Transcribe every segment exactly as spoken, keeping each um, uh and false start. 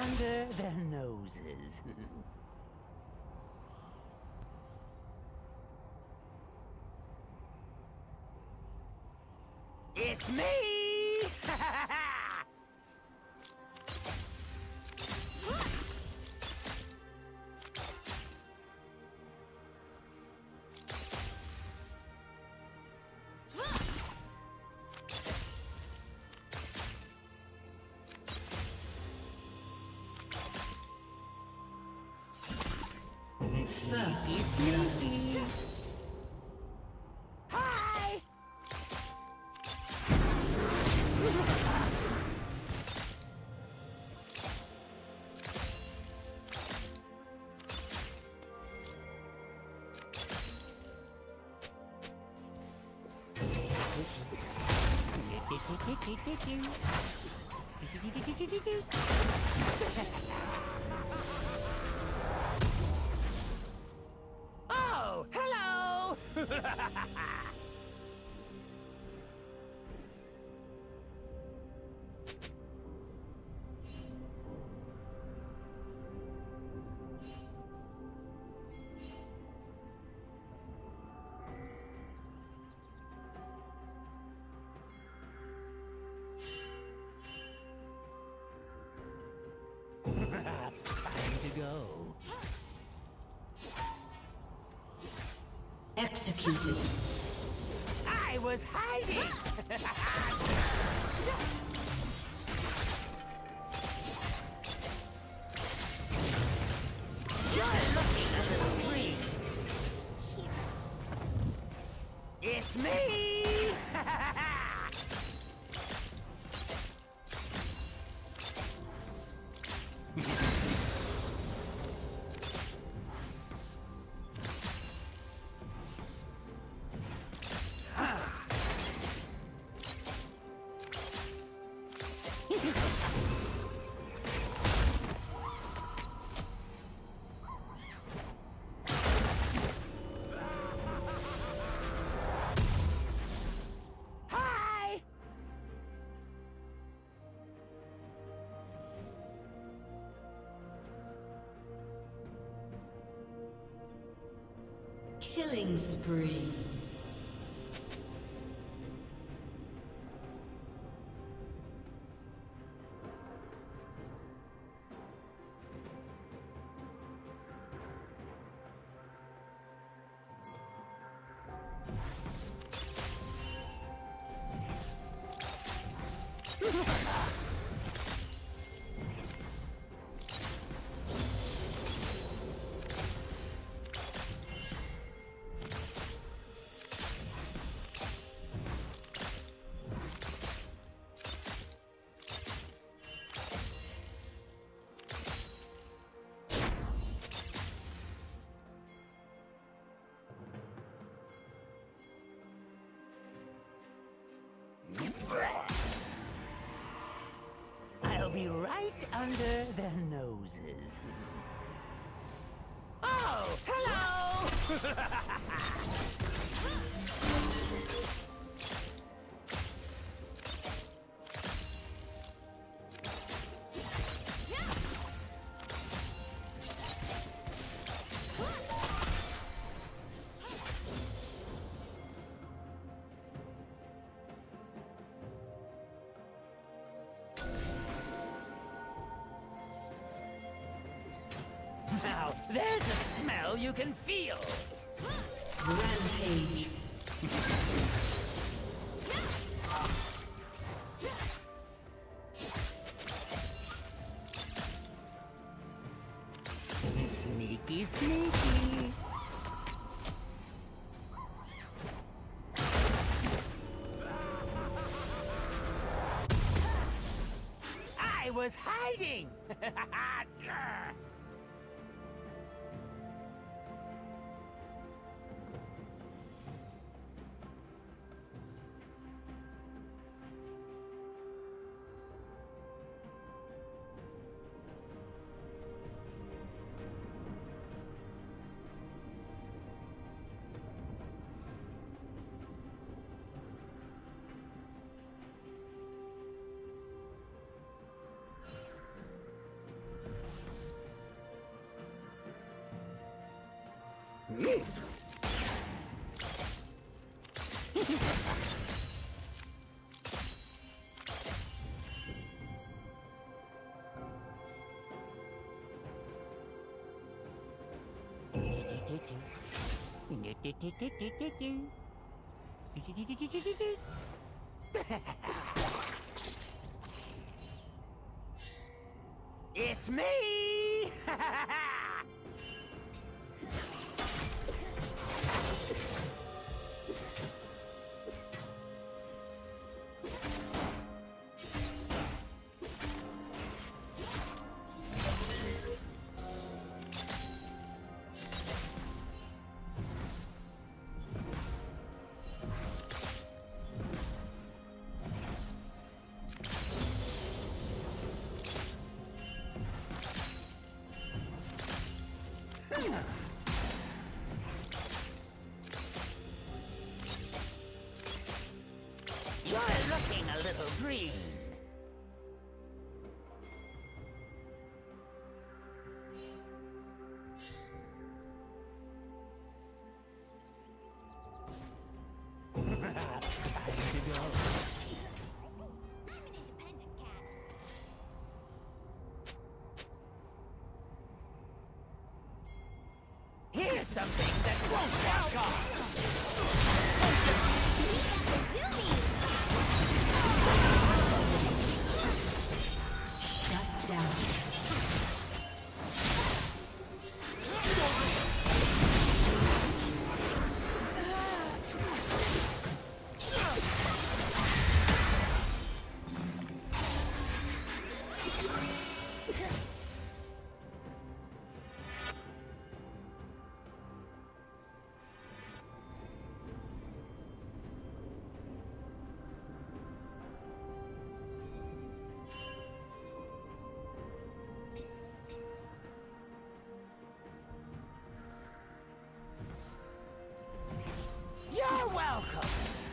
under their noses. It's me! First, sneaky. Hi! Oh, hello! Time to go. Executed. I was hiding! You're looking a little green. It's me! Hi! Killing spree. I'll be right under their noses. Oh, hello! Now, there's a smell you can feel. Rampage. Sneaky, sneaky. I was hiding! It's me! You're looking a little green. Here's something that won't wash off. Shut down. You're welcome.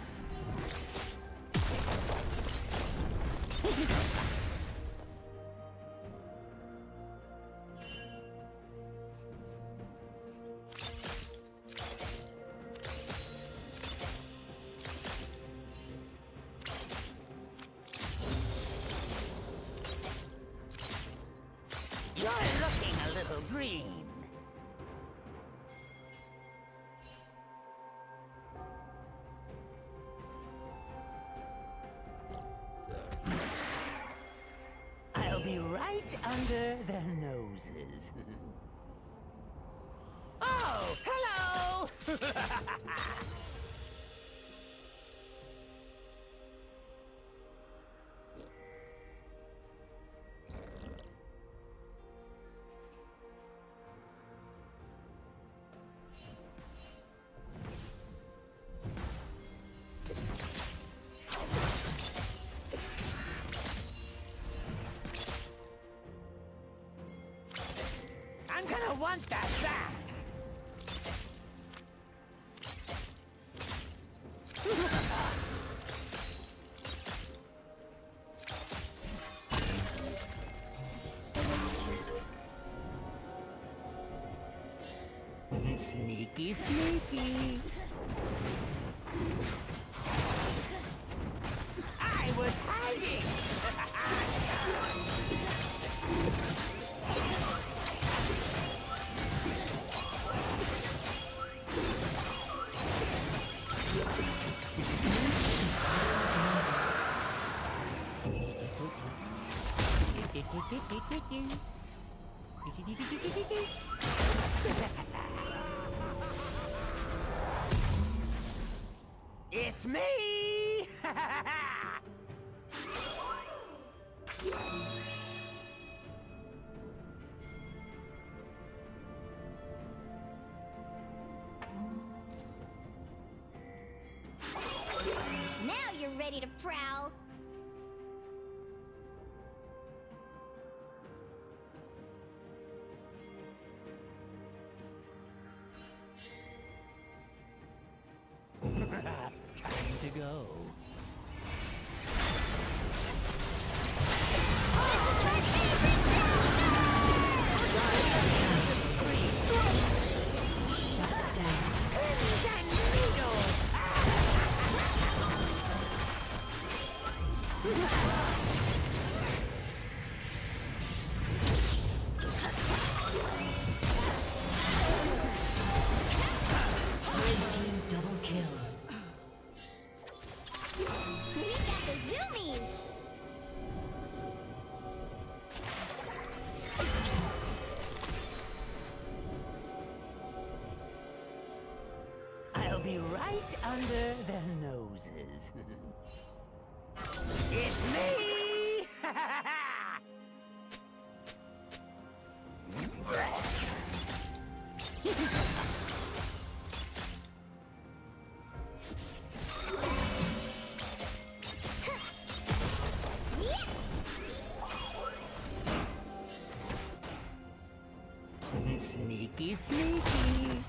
You're looking a little green. I'll be right under their noses. Oh, hello! I'm gonna want that back! Sneaky, sneaky! I was hiding! It's me! Now you're ready to prowl. Time to go. Shut under their noses. It's me! Sneaky, sneaky.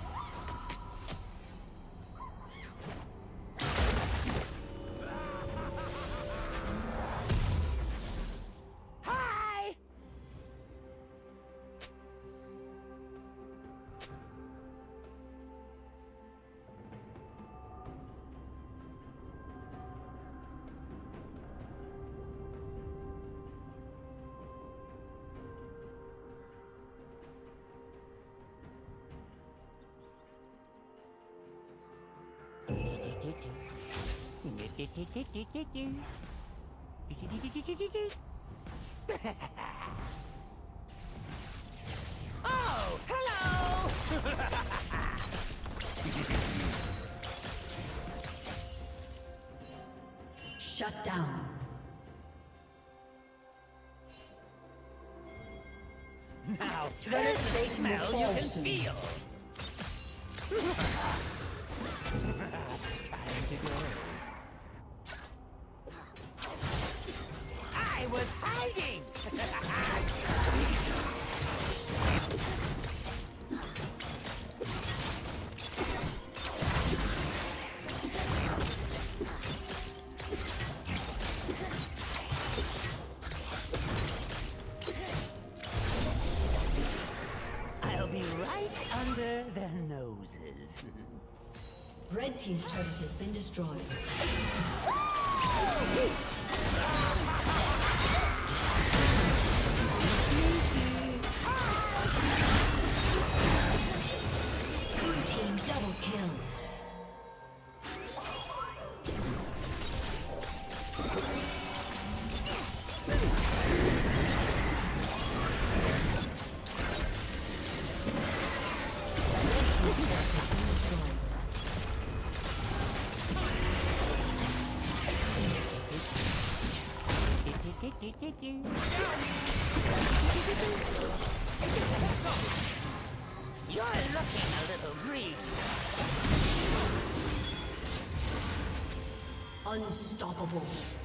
Hi! Oh, hello! Shut down. Now, there's the smell you can feel. Time to go. I was hiding! I'll be right under their noses. Red team's turret has been destroyed. Blue team double kill. You're looking a little green. Unstoppable.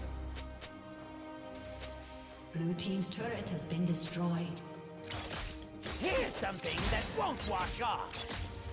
Blue team's turret has been destroyed. Here's something that won't wash off.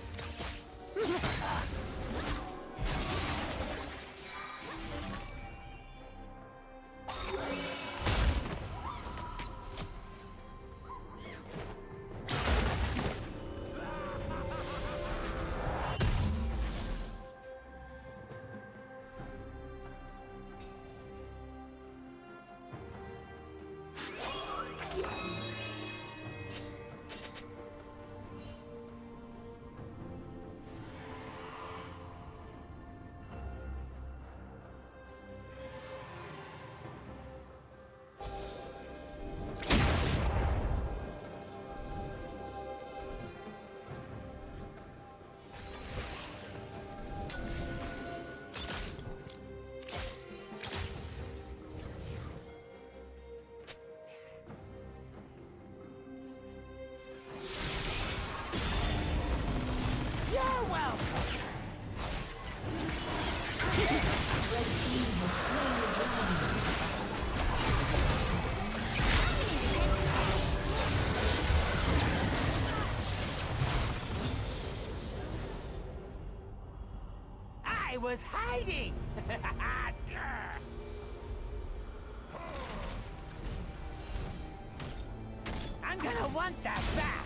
You're welcome. Red team has slain the dragon. I was hiding. I'm gonna want that back.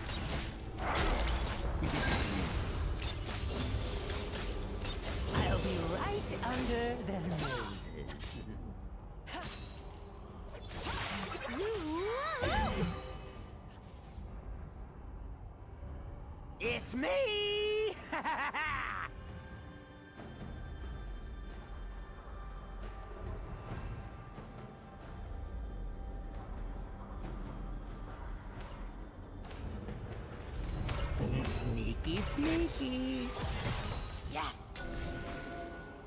I'll be right under their noses. It's me! Sneaky, sneaky. Yes.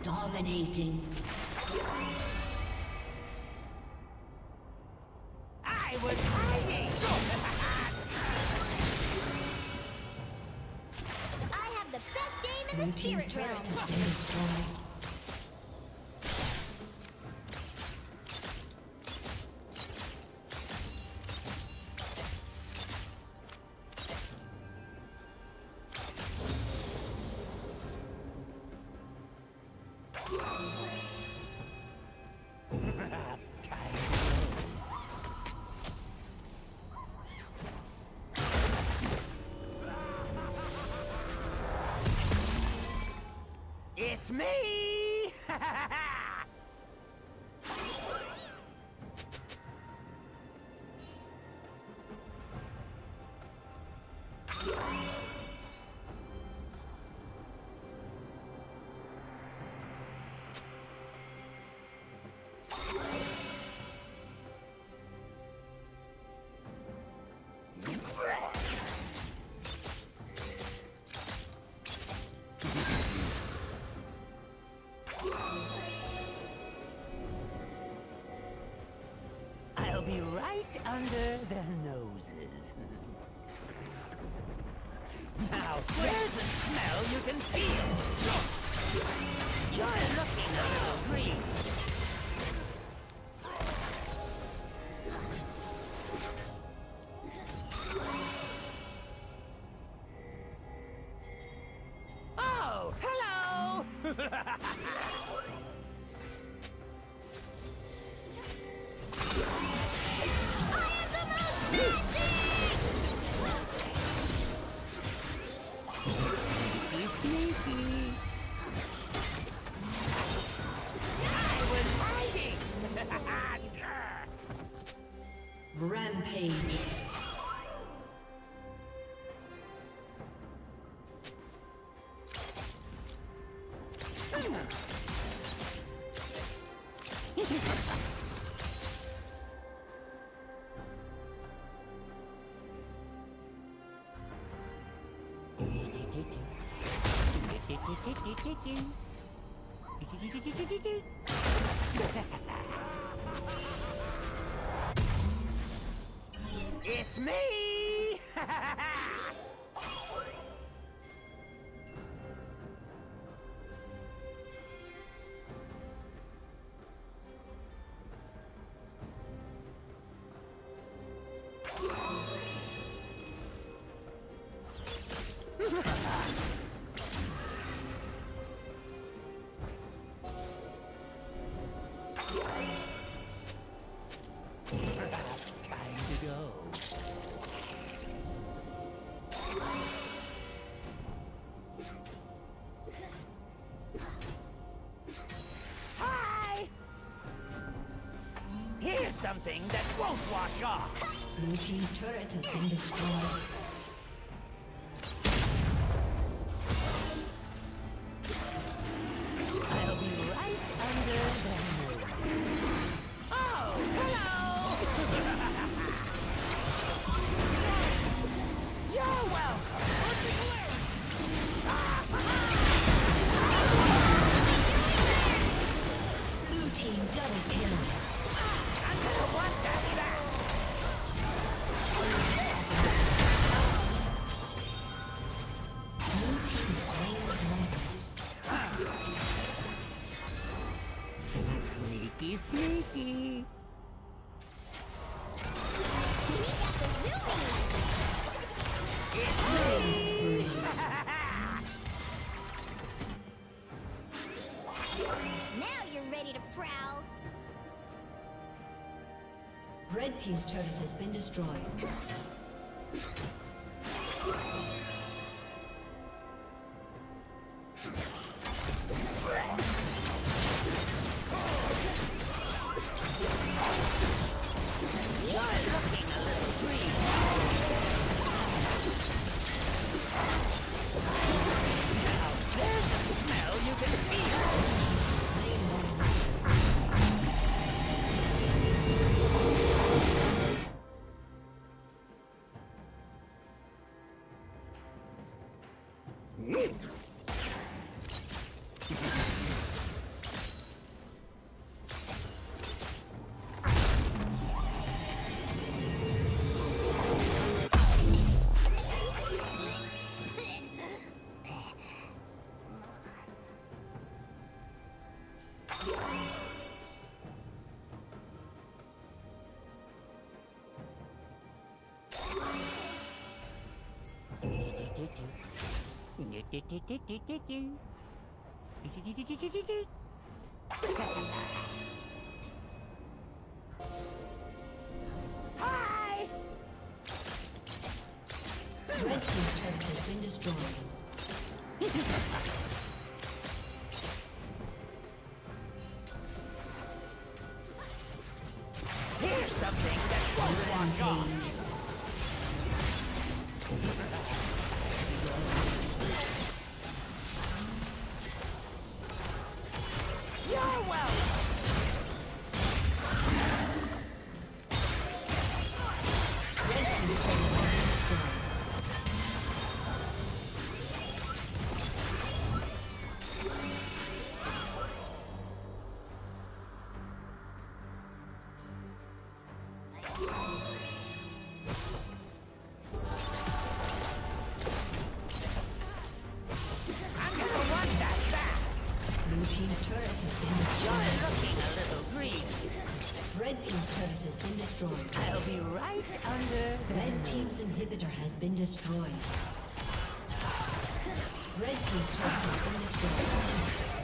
Dominating. I was hiding! I have the best aim in Blue the team's spirit turret realm. has been destroyed. It's me! I'll be right under their noses. Now, there's a smell you can feel. You're looking a little green. Oh, hello! Sneaky, sneaky. I was hiding! Rampage. It's me! Time to go. Hi! Here's something that won't wash off. Blue team's turret has been destroyed. I'll be right under the nose. Oh, hello! You're welcome. Blue team double kill. I'm gonna want that back. Blue team slain dragon. Sneaky, sneaky. Now you're ready to prowl. Red team's turret has been destroyed. You're looking a little green. Now, there's a smell you can feel. Hi! Red team's turret has been destroyed. Here's something that won't wash off. You're welcome. Red team's turret has been destroyed. I'm gonna want that back. Blue team's turret has been You're destroyed. looking a little green. Red team's turret has been destroyed. I'll be right under Red there. team's inhibitor has been destroyed. Red team's turret has been destroyed.